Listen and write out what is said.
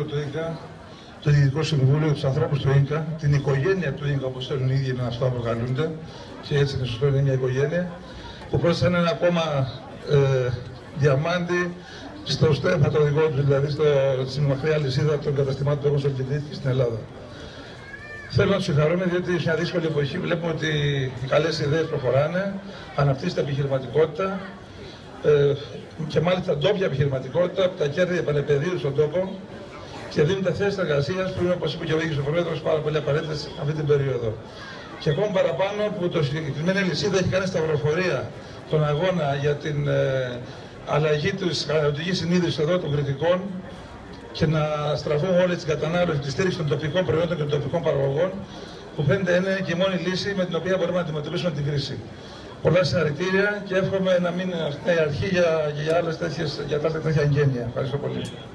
του ΙΚΑ, το Διοικητικό Συμβούλιο, τους ανθρώπους του ΙΚΑ, την οικογένεια του ΙΚΑ, όπως θέλουν οι ίδιοι να αυτό αποκαλούνται, και έτσι είναι σωστό, είναι μια οικογένεια, που πρόσθεσαν ένα ακόμα διαμάντι στο στέφμα το δικό του, δηλαδή στη μακριά λυσίδα των καταστημάτων που έχουν στο Κεντρίκη και στην Ελλάδα. Θέλω να του συγχαρούμε, διότι σε μια δύσκολη εποχή βλέπουμε ότι οι καλές ιδέες προχωράνε, αναπτύσσεται επιχειρηματικότητα και μάλιστα ντόπια επιχειρηματικότητα, τα κέρδη επανεπαιδείουν στον τόπο και δίνονται θέσεις εργασίας που είναι, όπως είπε και ο ίδιος ο Πρόεδρος, πάρα πολύ απαραίτητες αυτή την περίοδο. Και ακόμα παραπάνω που το συγκεκριμένη λυσίδα έχει κάνει σταυροφορία τον αγώνα για την αλλαγή της καταναλωτικής συνείδησης εδώ των κριτικών και να στραφούν όλη την κατανάλωση, τη στήριξη των τοπικών προϊόντων και των τοπικών παραγωγών, που φαίνεται είναι και η μόνη λύση με την οποία μπορούμε να αντιμετωπίσουμε την κρίση. Πολλά συγχαρητήρια και εύχομαι να μην είναι η αρχή για άλλες τέτοια εγγένεια. Ευχαριστώ πολύ.